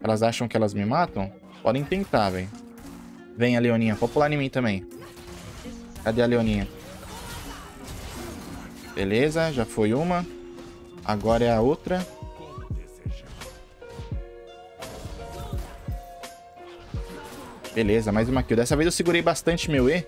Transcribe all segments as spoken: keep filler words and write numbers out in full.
Elas acham que elas me matam? Podem tentar, velho. Vem a Leoninha. Pode pular em mim também. Cadê a Leoninha? Beleza, já foi uma. Agora é a outra. Beleza, mais uma kill. Dessa vez eu segurei bastante meu E.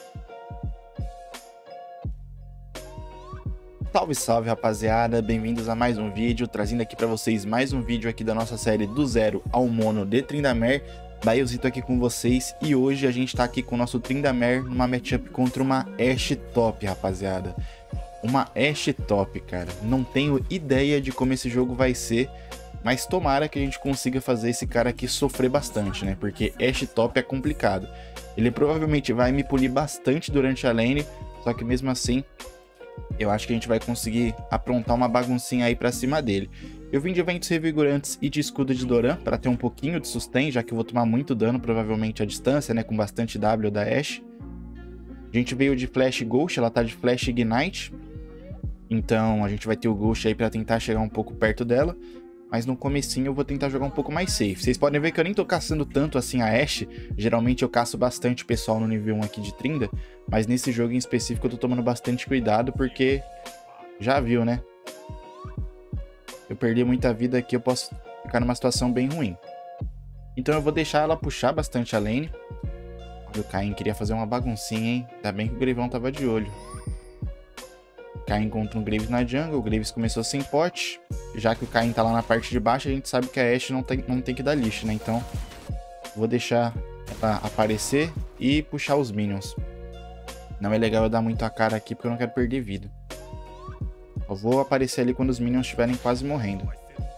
Salve, salve, rapaziada. Bem-vindos a mais um vídeo. Trazendo aqui pra vocês mais um vídeo aqui da nossa série do zero ao mono de Tryndamere. Baelzito aqui com vocês. E hoje a gente tá aqui com o nosso Tryndamere numa matchup contra uma Ashe top, rapaziada. Uma Ashe top, cara. Não tenho ideia de como esse jogo vai ser. Mas tomara que a gente consiga fazer esse cara aqui sofrer bastante, né? Porque Ashe top é complicado. Ele provavelmente vai me punir bastante durante a lane. Só que mesmo assim, eu acho que a gente vai conseguir aprontar uma baguncinha aí pra cima dele. Eu vim de eventos revigorantes e de escudo de Doran pra ter um pouquinho de sustain, já que eu vou tomar muito dano provavelmente à distância, né? Com bastante W da Ashe. A gente veio de Flash Ghost, ela tá de Flash Ignite. Então a gente vai ter o Ghost aí pra tentar chegar um pouco perto dela. Mas no comecinho eu vou tentar jogar um pouco mais safe. Vocês podem ver que eu nem tô caçando tanto assim a Ashe. Geralmente eu caço bastante pessoal no nível um aqui de Trinda. Mas nesse jogo em específico eu tô tomando bastante cuidado porque... Já viu, né? Eu perdi muita vida aqui, eu posso ficar numa situação bem ruim. Então eu vou deixar ela puxar bastante a lane. O Caim queria fazer uma baguncinha, hein? Ainda bem que o Greivão tava de olho. Caim encontra um Graves na jungle, o Graves começou sem pote. Já que o Caim tá lá na parte de baixo, a gente sabe que a Ashe não tem, não tem que dar lixo, né? Então, vou deixar ela aparecer e puxar os minions. Não é legal eu dar muito a cara aqui, porque eu não quero perder vida. Eu vou aparecer ali quando os minions estiverem quase morrendo.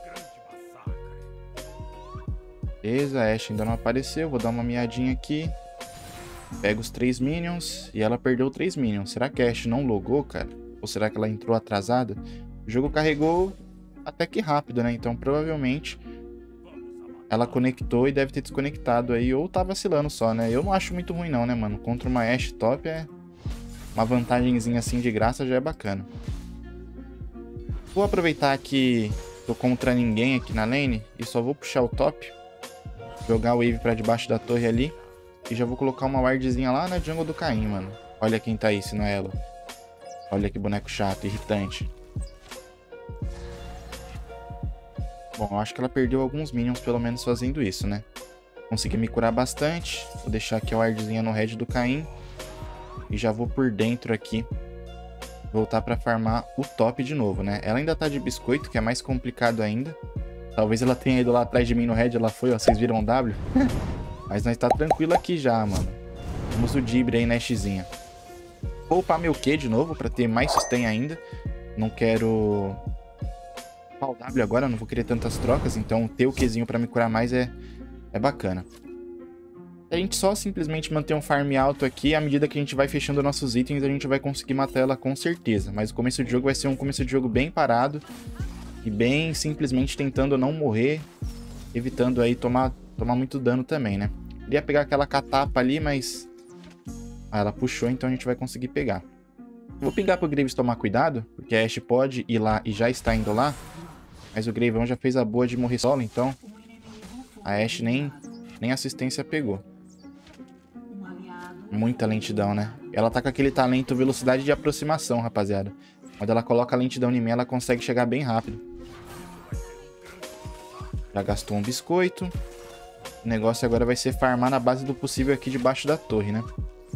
Beleza, a Ashe ainda não apareceu, vou dar uma miadinha aqui. Pego os três minions e ela perdeu três minions. Será que a Ashe não logou, cara? Ou será que ela entrou atrasada? O jogo carregou até que rápido, né? Então provavelmente ela conectou e deve ter desconectado aí. Ou tá vacilando só, né? Eu não acho muito ruim não, né, mano? Contra uma Ashe top é uma vantagenzinha assim de graça, já é bacana. Vou aproveitar que tô contra ninguém aqui na lane e só vou puxar o top. Jogar o wave pra debaixo da torre ali. E já vou colocar uma wardzinha lá na jungle do Caim, mano. Olha quem tá aí, se não é ela. Olha que boneco chato, irritante. Bom, eu acho que ela perdeu alguns minions, pelo menos fazendo isso, né? Consegui me curar bastante. Vou deixar aqui a wardzinha no head do Caim. E já vou por dentro aqui. Voltar pra farmar o top de novo, né? Ela ainda tá de biscoito, que é mais complicado ainda. Talvez ela tenha ido lá atrás de mim no head. Ela foi, ó. Vocês viram o W? Mas nós tá tranquilo aqui já, mano. Vamos o Dibre aí na Ashezinha. Vou upar meu Q de novo pra ter mais sustain ainda. Não quero... upar o W agora, não vou querer tantas trocas. Então ter o Qzinho pra me curar mais é, é bacana. A gente só simplesmente manter um farm alto aqui. À medida que a gente vai fechando nossos itens, a gente vai conseguir matar ela com certeza. Mas o começo de jogo vai ser um começo de jogo bem parado. E bem simplesmente tentando não morrer. Evitando aí tomar, tomar muito dano também, né? Queria pegar aquela catapa ali, mas... Ah, ela puxou, então a gente vai conseguir pegar. Vou pingar pro Graves tomar cuidado, porque a Ashe pode ir lá e já está indo lá. Mas o Greivão já fez a boa de morrer solo, então a Ashe nem, nem assistência pegou. Muita lentidão, né? Ela tá com aquele talento velocidade de aproximação, rapaziada. Quando ela coloca a lentidão em mim, ela consegue chegar bem rápido. Já gastou um biscoito. O negócio agora vai ser farmar na base do possível aqui debaixo da torre, né?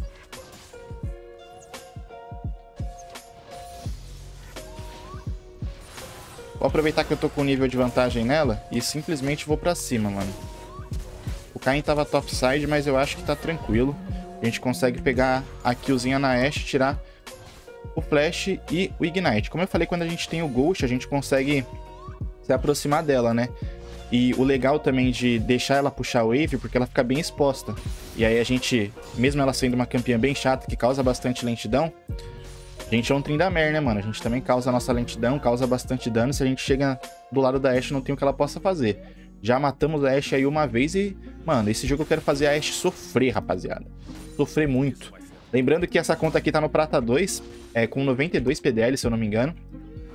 Vou aproveitar que eu tô com nível de vantagem nela e simplesmente vou pra cima, mano. O Caim tava topside, mas eu acho que tá tranquilo. A gente consegue pegar a killzinha na Ashe, tirar o Flash e o Ignite. Como eu falei, quando a gente tem o Ghost, a gente consegue se aproximar dela, né? E o legal também de deixar ela puxar o wave, porque ela fica bem exposta. E aí a gente, mesmo ela sendo uma campeã bem chata, que causa bastante lentidão... A gente é um Tryndamere, né, mano? A gente também causa a nossa lentidão, causa bastante dano. Se a gente chega do lado da Ashe, não tem o que ela possa fazer. Já matamos a Ashe aí uma vez e... Mano, esse jogo eu quero fazer a Ashe sofrer, rapaziada. Sofrer muito. Lembrando que essa conta aqui tá no Prata dois, é, com noventa e dois P D L, se eu não me engano.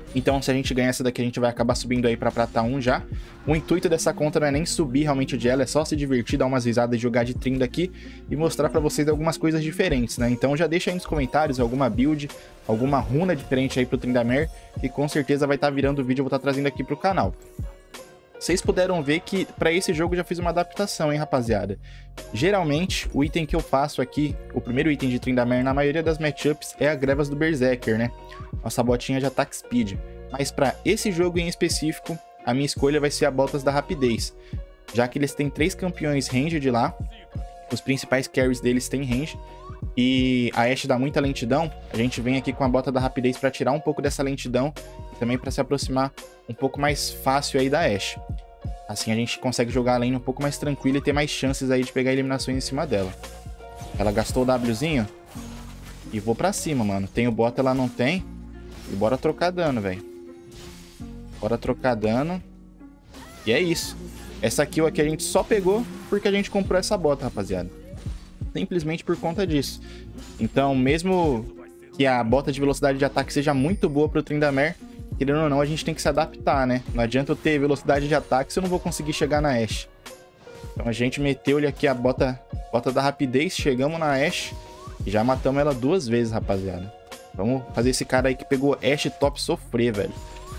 Então, se a gente ganhar essa daqui, a gente vai acabar subindo aí pra prata um já. O intuito dessa conta não é nem subir realmente de ela, é só se divertir, dar umas risadas e jogar de trinda aqui e mostrar pra vocês algumas coisas diferentes, né? Então já deixa aí nos comentários alguma build, alguma runa diferente aí pro Tryndamere, e com certeza vai estar virando o vídeo, eu vou estar trazendo aqui pro canal. Vocês puderam ver que pra esse jogo eu já fiz uma adaptação, hein, rapaziada? Geralmente, o item que eu faço aqui, o primeiro item de Tryndamere na maioria das matchups é a Grevas do Berserker, né? Nossa botinha de Attack Speed. Mas pra esse jogo em específico, a minha escolha vai ser a Botas da Rapidez. Já que eles têm três campeões ranged lá, os principais carries deles têm range, e a Ashe dá muita lentidão, a gente vem aqui com a Bota da Rapidez pra tirar um pouco dessa lentidão, e também pra se aproximar um pouco mais fácil aí da Ashe. Assim a gente consegue jogar a lane um pouco mais tranquilo e ter mais chances aí de pegar eliminações em cima dela. Ela gastou o Wzinho, e vou pra cima, mano. Tem o bota, ela não tem, e bora trocar dano, velho. Bora trocar dano. E é isso. Essa kill aqui a gente só pegou porque a gente comprou essa bota, rapaziada. Simplesmente por conta disso. Então, mesmo que a bota de velocidade de ataque seja muito boa pro Tryndamere, querendo ou não, a gente tem que se adaptar, né? Não adianta eu ter velocidade de ataque se eu não vou conseguir chegar na Ashe. Então a gente meteu-lhe aqui a bota, bota da Rapidez, chegamos na Ashe e já matamos ela duas vezes, rapaziada. Vamos fazer esse cara aí que pegou Ashe top sofrer, velho.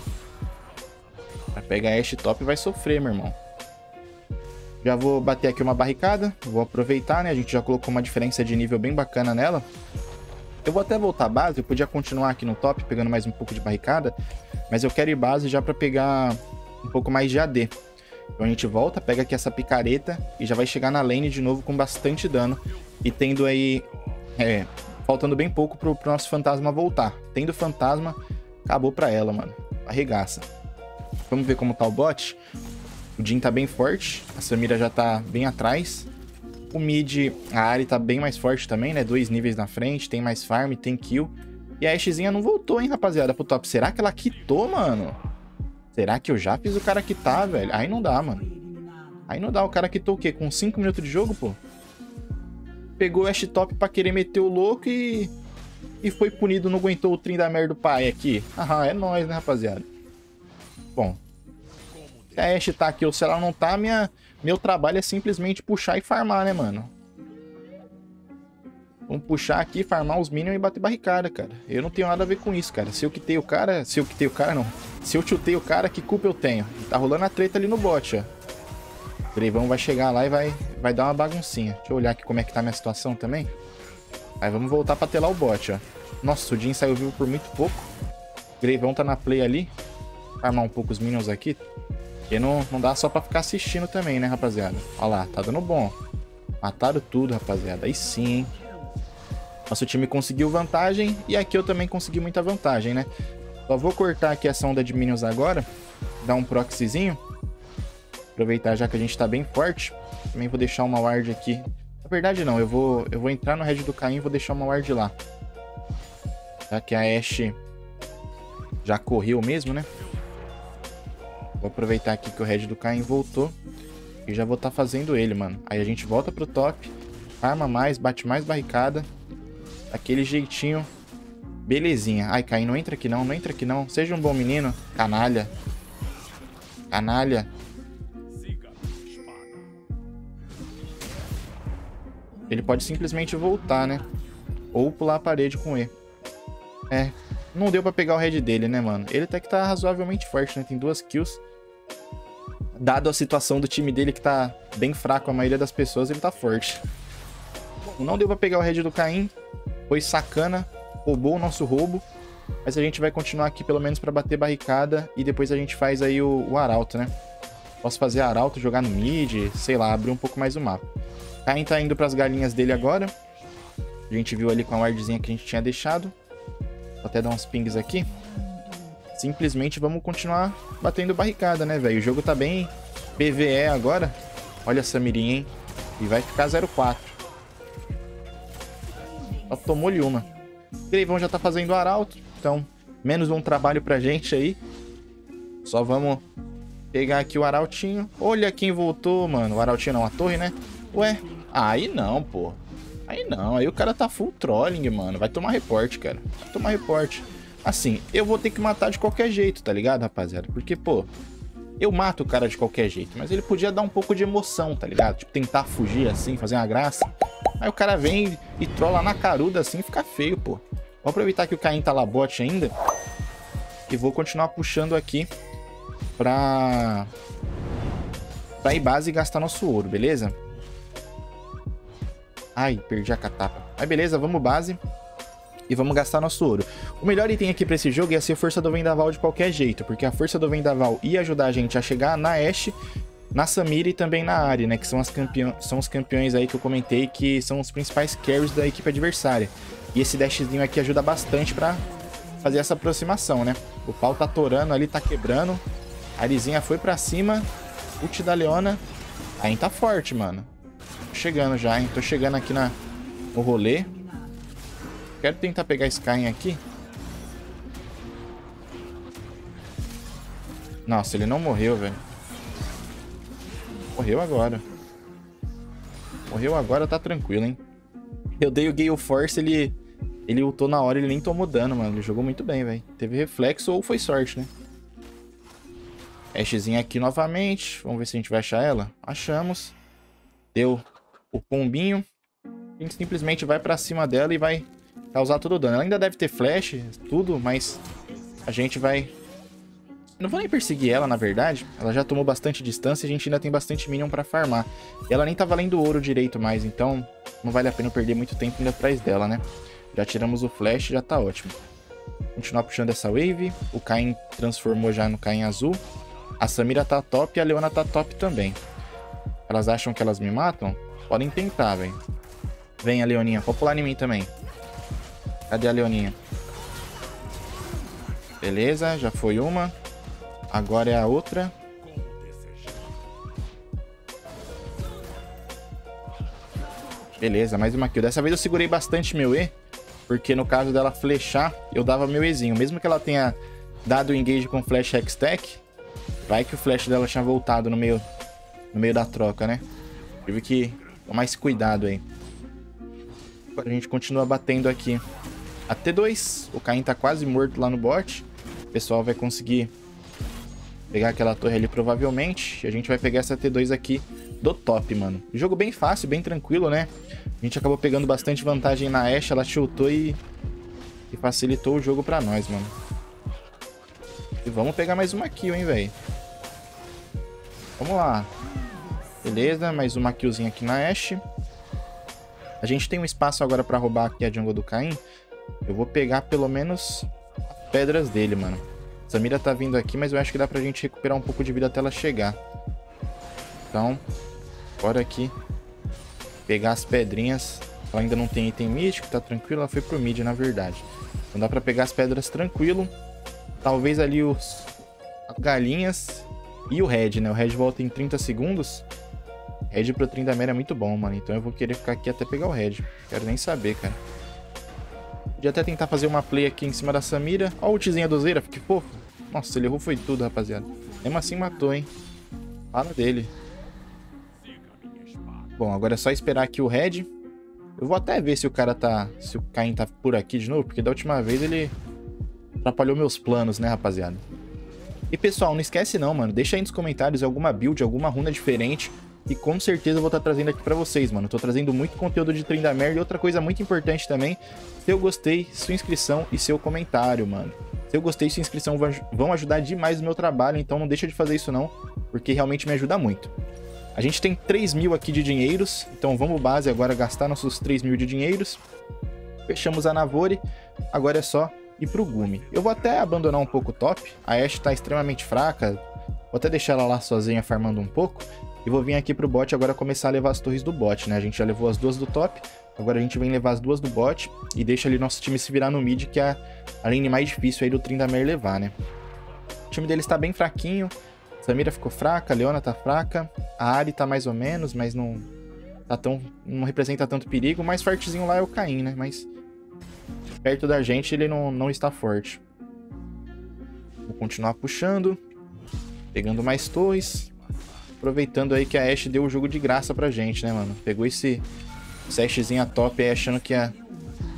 Vai pegar Ashe top e vai sofrer, meu irmão. Já vou bater aqui uma barricada, vou aproveitar, né? A gente já colocou uma diferença de nível bem bacana nela. Eu vou até voltar base, eu podia continuar aqui no top, pegando mais um pouco de barricada, mas eu quero ir base já pra pegar um pouco mais de A D. Então a gente volta, pega aqui essa picareta e já vai chegar na lane de novo com bastante dano. E tendo aí, é, faltando bem pouco pro, pro nosso fantasma voltar. Tendo fantasma, acabou pra ela, mano. Arregaça. Vamos ver como tá o bot. O Jhin tá bem forte, a Samira já tá bem atrás. O mid, a Ahri tá bem mais forte também, né? Dois níveis na frente, tem mais farm, tem kill. E a Ashezinha não voltou, hein, rapaziada, pro top. Será que ela quitou, mano? Será que eu já fiz o cara quitar, velho? Aí não dá, mano. Aí não dá, o cara quitou o quê? Com cinco minutos de jogo, pô? Pegou o Ashe top pra querer meter o louco e... E foi punido, não aguentou o Tryndamere do pai aqui. Ah, é nóis, né, rapaziada? Bom... Se a Ashe tá aqui ou se ela não tá, minha, meu trabalho é simplesmente puxar e farmar, né, mano? Vamos puxar aqui, farmar os minions e bater barricada, cara. Eu não tenho nada a ver com isso, cara. Se eu quitei o cara... Se eu quitei o cara, não. Se eu chutei o cara, que culpa eu tenho? Tá rolando a treta ali no bot, ó. O Greivão vai chegar lá e vai, vai dar uma baguncinha. Deixa eu olhar aqui como é que tá a minha situação também. Aí vamos voltar pra telar o bot, ó. Nossa, o Jhin saiu vivo por muito pouco. O Greivão tá na play ali. Farmar um pouco os minions aqui. Porque não, não dá só pra ficar assistindo também, né, rapaziada? Olha lá, tá dando bom. Mataram tudo, rapaziada. Aí sim, hein? Nosso time conseguiu vantagem e aqui eu também consegui muita vantagem, né? Só vou cortar aqui essa onda de minions agora. Dar um proxyzinho. Aproveitar já que a gente tá bem forte. Também vou deixar uma ward aqui. Na verdade não, eu vou, eu vou entrar no red do Caim e vou deixar uma ward lá. Já que a Ashe já correu mesmo, né? Vou aproveitar aqui que o red do Caim voltou. E já vou estar tá fazendo ele, mano. Aí a gente volta pro top. Arma mais, bate mais barricada. Daquele jeitinho. Belezinha. Ai, Caim, não entra aqui não, não entra aqui não. Seja um bom menino. Canalha. Canalha. Ele pode simplesmente voltar, né? Ou pular a parede com E. É. Não deu pra pegar o red dele, né, mano? Ele até que tá razoavelmente forte, né? Tem duas kills. Dado a situação do time dele que tá bem fraco, a maioria das pessoas, ele tá forte. Bom, não deu pra pegar o red do Caim. Foi sacana. Roubou o nosso roubo. Mas a gente vai continuar aqui pelo menos pra bater barricada. E depois a gente faz aí o, o arauto, né? Posso fazer arauto, jogar no mid, sei lá, abrir um pouco mais o mapa. Caim tá indo pras galinhas dele agora. A gente viu ali com a wardzinha que a gente tinha deixado. Vou até dar uns pings aqui. Simplesmente vamos continuar batendo barricada, né, velho? O jogo tá bem P V E agora. Olha a Samirinha, hein? E vai ficar zero quatro. Só tomou-lhe uma. O Greivão já tá fazendo arauto. Então, menos um trabalho pra gente aí. Só vamos pegar aqui o arautinho. Olha quem voltou, mano. O arautinho não, a torre, né? Ué, aí não, pô. Aí não, aí o cara tá full trolling, mano. Vai tomar reporte, cara. Vai tomar reporte. Assim, eu vou ter que matar de qualquer jeito, tá ligado, rapaziada? Porque, pô, eu mato o cara de qualquer jeito, mas ele podia dar um pouco de emoção, tá ligado? Tipo, tentar fugir assim, fazer uma graça. Aí o cara vem e trola na caruda assim, fica feio, pô. Vou aproveitar que o Caim tá lá bot ainda e vou continuar puxando aqui pra... pra ir base e gastar nosso ouro, beleza? Ai, perdi a catapa. Mas beleza, vamos base e vamos gastar nosso ouro. O melhor item aqui pra esse jogo ia ser a Força do Vendaval de qualquer jeito, porque a Força do Vendaval ia ajudar a gente a chegar na Ashe, na Samira e também na Ahri, né? Que são, as campeão... são os campeões aí que eu comentei que são os principais carries da equipe adversária. E esse dashzinho aqui ajuda bastante pra fazer essa aproximação, né? O pau tá torando ali, tá quebrando. A Arizinha foi pra cima. Ult da Leona. Aí tá forte, mano. Tô chegando já, hein? Tô chegando aqui na... no rolê. Quero tentar pegar esse Caim aqui. Nossa, ele não morreu, velho. Morreu agora. Morreu agora, tá tranquilo, hein? Eu dei o Gale Force, ele... Ele ultou na hora, ele nem tomou dano, mano. Ele jogou muito bem, velho. Teve reflexo ou foi sorte, né? Ashezinha aqui novamente. Vamos ver se a gente vai achar ela. Achamos. Deu o pombinho. A gente simplesmente vai pra cima dela e vai causar todo o dano. Ela ainda deve ter flash, tudo, mas a gente vai... Não vou nem perseguir ela, na verdade. Ela já tomou bastante distância e a gente ainda tem bastante minion pra farmar. E ela nem tá valendo ouro direito mais, então não vale a pena perder muito tempo indo atrás dela, né? Já tiramos o flash, já tá ótimo. Continuar puxando essa wave. O Caim transformou já no Caim azul. A Samira tá top e a Leona tá top também. Elas acham que elas me matam? Podem tentar, velho. Vem a Leoninha. Pode pular em mim também. Cadê a Leoninha? Beleza, já foi uma. Agora é a outra. Beleza, mais uma kill. Dessa vez eu segurei bastante meu E. Porque no caso dela flechar, eu dava meu Ezinho. Mesmo que ela tenha dado o engage com flash hextech, vai que o flash dela tinha voltado no meio, no meio da troca, né? Tive que tomar esse cuidado aí. Agora a gente continua batendo aqui. A T dois, o Caim tá quase morto lá no bot. O pessoal vai conseguir pegar aquela torre ali provavelmente. E a gente vai pegar essa T dois aqui do top, mano. Jogo bem fácil, bem tranquilo, né? A gente acabou pegando bastante vantagem na Ashe. Ela tiltou e... e facilitou o jogo pra nós, mano. E vamos pegar mais uma kill, hein, velho. Vamos lá. Beleza, mais uma killzinha aqui na Ashe. A gente tem um espaço agora pra roubar aqui a jungle do Caim. Eu vou pegar pelo menos as pedras dele, mano. Samira tá vindo aqui, mas eu acho que dá pra gente recuperar um pouco de vida até ela chegar. Então, bora aqui pegar as pedrinhas. Ela ainda não tem item místico, tá tranquilo. Ela foi pro mid, na verdade. Então dá pra pegar as pedras tranquilo. Talvez ali os as galinhas e o Red, né? O Red volta em trinta segundos. Red pro Tryndamere é muito bom, mano. Então eu vou querer ficar aqui até pegar o Red. Quero nem saber, cara. Podia até tentar fazer uma play aqui em cima da Samira. Ó a ultizinha do Zera, que fofo. Nossa, ele errou foi tudo, rapaziada. Mesmo assim matou, hein? Fala dele. Bom, agora é só esperar aqui o Red. Eu vou até ver se o cara tá... se o Caim tá por aqui de novo, porque da última vez ele atrapalhou meus planos, né, rapaziada? E pessoal, não esquece não, mano. Deixa aí nos comentários alguma build, alguma runa diferente. E com certeza eu vou estar trazendo aqui pra vocês, mano. Tô trazendo muito conteúdo de Tryndamere. E outra coisa muito importante também, se eu gostei, sua inscrição e seu comentário, mano. Se eu gostei, sua inscrição vão ajudar demais no meu trabalho. Então não deixa de fazer isso não, porque realmente me ajuda muito. A gente tem três mil aqui de dinheiros. Então vamos base agora gastar nossos três mil de dinheiros. Fechamos a Navori. Agora é só ir pro Gumi. Eu vou até abandonar um pouco o top. A Ashe tá extremamente fraca. Vou até deixar ela lá sozinha farmando um pouco. E vou vir aqui pro bot agora começar a levar as torres do bot, né? A gente já levou as duas do top. Agora a gente vem levar as duas do bot. E deixa ali nosso time se virar no mid, que é a lane mais difícil aí do Tryndamere levar, né? O time deles tá bem fraquinho. Samira ficou fraca, a Leona tá fraca. A Ahri tá mais ou menos, mas não tá tão, não representa tanto perigo. O mais fortezinho lá é o Caim, né? Mas perto da gente ele não, não está forte. Vou continuar puxando. Pegando mais torres. Aproveitando aí que a Ashe deu o jogo de graça pra gente, né, mano? Pegou esse, esse Ashezinha top aí achando que ia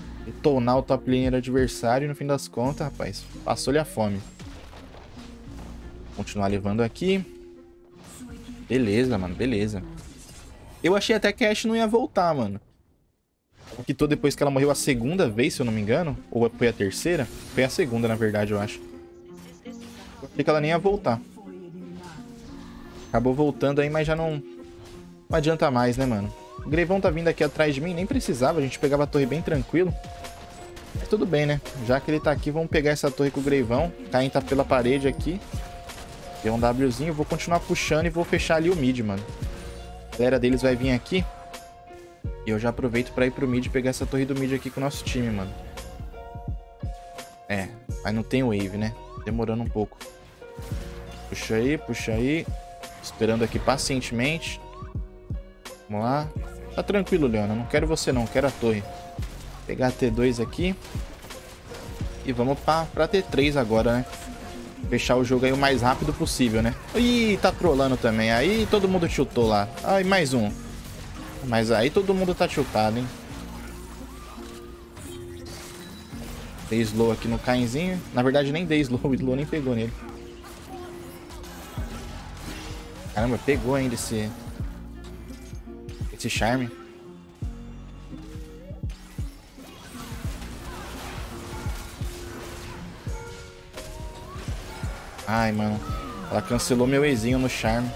detonar o top laner adversário e no fim das contas, rapaz, passou-lhe a fome. Continuar levando aqui. Beleza, mano, beleza. Eu achei até que a Ashe não ia voltar, mano. Quitou depois que ela morreu a segunda vez, se eu não me engano. Ou foi a terceira? Foi a segunda, na verdade, eu acho. Eu achei que ela nem ia voltar. Acabou voltando aí, mas já não... Não adianta mais, né, mano? O Greivão tá vindo aqui atrás de mim, nem precisava. A gente pegava a torre bem tranquilo. Mas tudo bem, né? Já que ele tá aqui, vamos pegar essa torre com o Greivão. Caim tá pela parede aqui. Deu um Wzinho, vou continuar puxando e vou fechar ali o mid, mano. A galera deles vai vir aqui. E eu já aproveito pra ir pro mid e pegar essa torre do mid aqui com o nosso time, mano. É, mas não tem wave, né? Demorando um pouco. Puxa aí, puxa aí. Esperando aqui pacientemente. Vamos lá. Tá tranquilo, Leona. Não quero você não, quero a torre. Pegar a T dois aqui. E vamos pra, pra T três agora, né? Fechar o jogo aí o mais rápido possível, né? Ih, tá trolando também. Aí todo mundo chutou lá. Ai, mais um. Mas aí todo mundo tá chutado, hein? Dei slow aqui no Cainzinho. Na verdade, nem dei slow. O slow nem pegou nele. Caramba, pegou ainda esse... Esse charme. Ai, mano. Ela cancelou meu Ezinho no charme.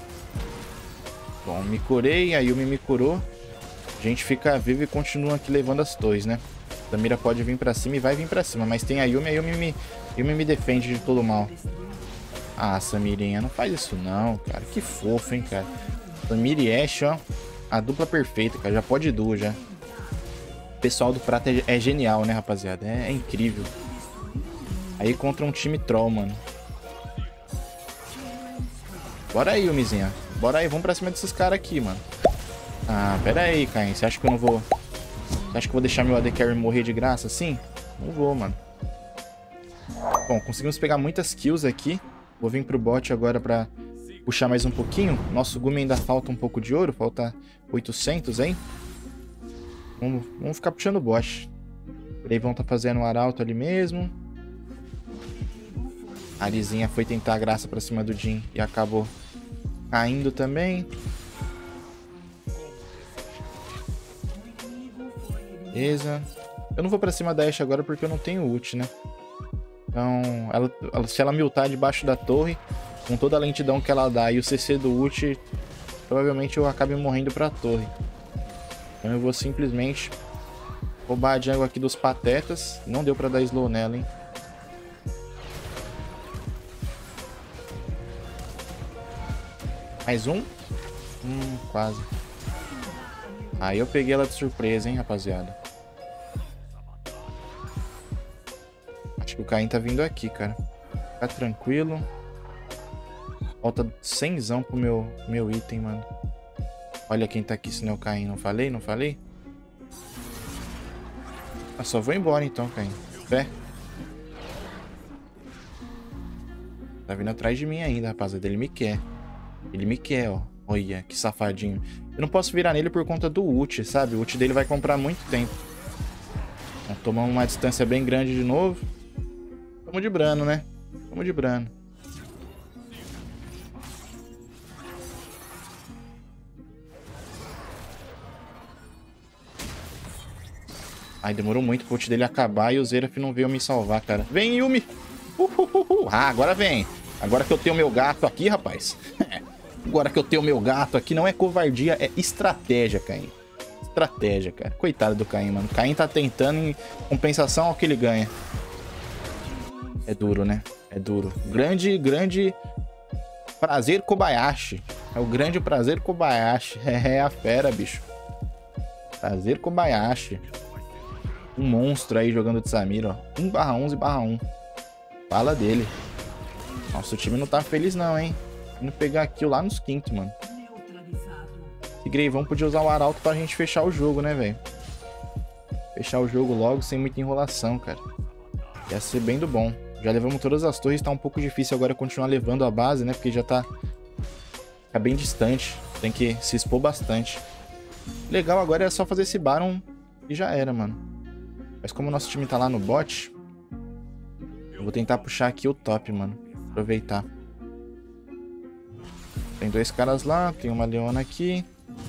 Bom, me curei. A Yumi me curou. A gente fica vivo e continua aqui levando as torres, né? A Samira pode vir pra cima e vai vir pra cima. Mas tem a Yumi. A Yumi me, Yumi me defende de todo mal. Ah, Samirinha, não faz isso não, cara. Que fofo, hein, cara. Samira e Ashe, ó. A dupla perfeita, cara. Já pode duo, já. O pessoal do Prata é, é genial, né, rapaziada? É, é incrível. Aí contra um time troll, mano. Bora aí, Yumizinha. Bora aí, vamos pra cima desses caras aqui, mano. Ah, pera aí, Caim. Você acha que eu não vou... Você acha que eu vou deixar meu A D Carry morrer de graça assim? Não vou, mano. Bom, conseguimos pegar muitas kills aqui. Vou vir pro bot agora pra puxar mais um pouquinho. Nosso Gumi ainda falta um pouco de ouro. Falta oitocentos, hein? Vamos, vamos ficar puxando o bot. O Greivão tá fazendo um arauto ali mesmo. A Arizinha foi tentar a graça pra cima do Jhin e acabou caindo também. Beleza. Eu não vou pra cima da Ashe agora porque eu não tenho ult, né? Então, ela, ela, se ela me ultar debaixo da torre, com toda a lentidão que ela dá e o C C do ult, provavelmente eu acabe morrendo pra torre. Então eu vou simplesmente roubar a jungle aqui dos patetas. Não deu pra dar slow nela, hein? Mais um? Hum, quase. Aí eu peguei ela de surpresa, hein, rapaziada. Acho que o Caim tá vindo aqui, cara. Fica tranquilo. Falta cenzão pro meu, meu item, mano. Olha quem tá aqui, se não é o Caim. Não falei? Não falei? Ah, só vou embora então, Caim. Fé. Tá vindo atrás de mim ainda, rapaziada. Ele me quer. Ele me quer, ó. Olha, que safadinho. Eu não posso virar nele por conta do ult, sabe? O ult dele vai comprar muito tempo. Tomamos uma distância bem grande de novo. Tamo de brano, né? Tamo de brano. Ai, demorou muito pro ult dele acabar e o Xerath não veio me salvar, cara. Vem, Yumi! Uhuhuhu. Ah, agora vem. Agora que eu tenho meu gato aqui, rapaz. Agora que eu tenho meu gato aqui, não é covardia, é estratégia, Caim. Estratégia, cara. Coitado do Caim, mano. O Caim tá tentando em compensação ao que ele ganha. É duro, né? É duro. Grande, grande prazer Kobayashi. É o grande prazer Kobayashi. É a fera, bicho. Prazer Kobayashi. Um monstro aí jogando de Samira, ó. um barra onze barra um. Fala dele. Nossa, o time não tá feliz não, hein? Indo pegar kill lá nos quintos, mano. Esse Greivão podia usar o arauto pra gente fechar o jogo, né, velho? Fechar o jogo logo, sem muita enrolação, cara. Ia ser bem do bom. Já levamos todas as torres, tá um pouco difícil agora continuar levando a base, né? Porque já tá, tá bem distante. Tem que se expor bastante. Legal agora é só fazer esse Baron e já era, mano. Mas como o nosso time tá lá no bot, eu vou tentar puxar aqui o top, mano. Aproveitar. Tem dois caras lá, tem uma Leona aqui.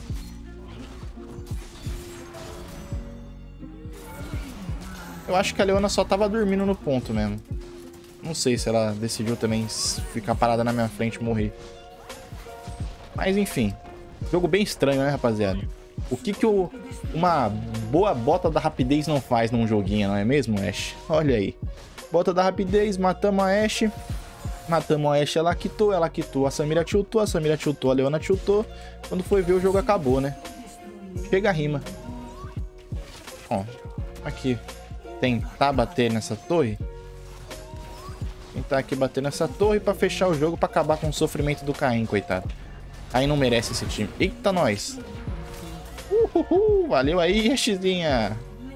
Eu acho que a Leona só tava dormindo no ponto mesmo. Não sei se ela decidiu também ficar parada na minha frente e morrer. Mas enfim. Jogo bem estranho, né, rapaziada? O que que o, uma boa bota da rapidez não faz num joguinho, não é mesmo, Ashe? Olha aí. Bota da rapidez, matamos a Ashe. Matamos a Ashe, ela quitou, ela quitou. A Samira tiltou, a Samira tiltou, a Leona tiltou. Quando foi ver, o jogo acabou, né? Chega a rima. Ó, aqui. Tentar bater nessa torre. Tentar aqui bater nessa torre pra fechar o jogo, pra acabar com o sofrimento do Caim, coitado. Caim não merece esse time. Eita, nós. Uhul, valeu aí, Ashezinha.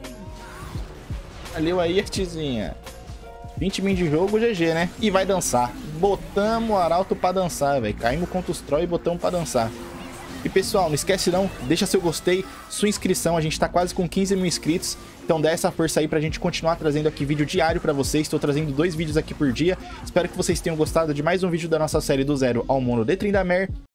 Valeu aí, Ashezinha. vinte min de jogo, G G, né? E vai dançar. Botamos o Arauto pra dançar, velho. Caímos contra os Troll e botamos pra dançar. E pessoal, não esquece não, deixa seu gostei, sua inscrição, a gente tá quase com quinze mil inscritos, então dá essa força aí pra gente continuar trazendo aqui vídeo diário pra vocês, tô trazendo dois vídeos aqui por dia, espero que vocês tenham gostado de mais um vídeo da nossa série do zero ao Mono de Tryndamere,